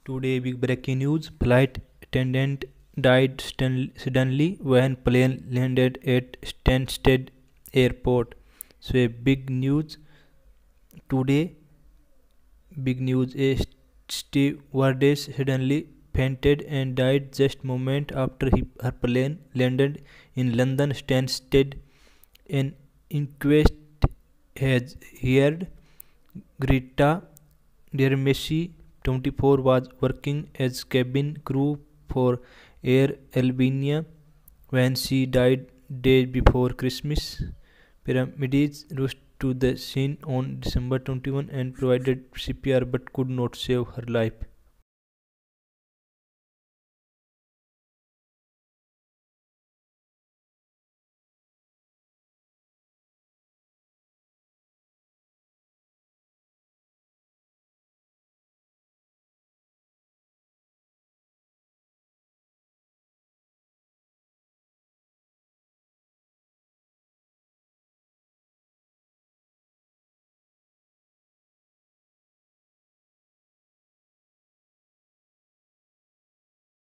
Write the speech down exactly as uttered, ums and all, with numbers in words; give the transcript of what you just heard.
Today, big breaking news: flight attendant died stun- suddenly when plane landed at Stansted airport. So, a big news today. Big news: a stewardess suddenly fainted and died just moments after he, her plane landed in London Stansted. An inquest has heard Greta dyrmishi, twenty-four, was working as cabin crew for Air Albania when she died days before Christmas. Paramedics rushed to the scene on December twenty-first and provided C P R but could not save her life.